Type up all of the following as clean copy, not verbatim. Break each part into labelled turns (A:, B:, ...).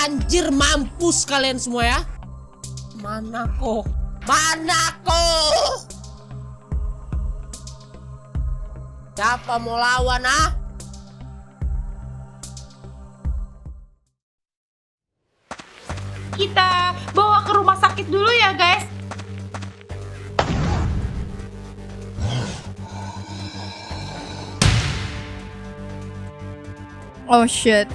A: Anjir, mampus kalian semua ya. Manako? Siapa mau lawan ah?
B: Kita bawa ke rumah sakit dulu ya guys.
C: Oh shit.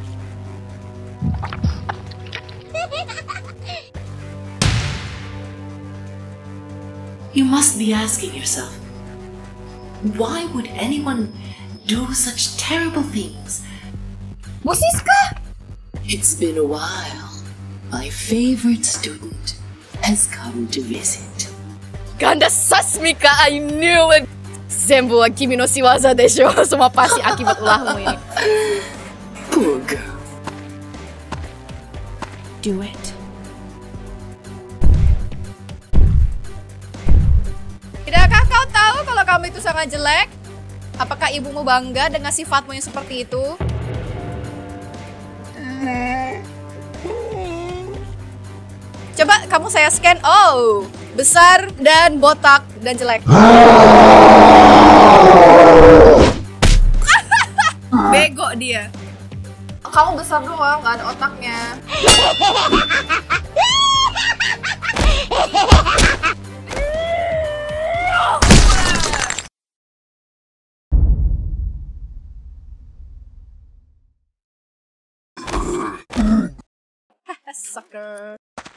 D: You must be asking yourself, why would anyone do such terrible things?
C: Musiska?
D: It's been a while. My favorite student has come to visit.
C: Ganda sasmika, I knew it. Zenbu wa kimi no shiwaza desho. Semua pasti akibat ulahmu ini.
D: Poor girl.
C: Do it. Tidakkah kau tahu kalau kamu itu sangat jelek? Apakah ibumu bangga dengan sifatmu yang seperti itu? Coba kamu saya scan. Oh, besar dan botak dan jelek. Bego dia. Kamu besar doang, gak ada otaknya. Sucker.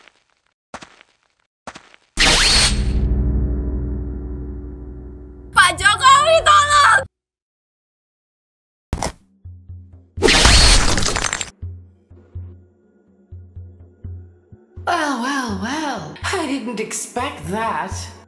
C: Pak Jokowi tolong!
D: Well, I didn't expect that.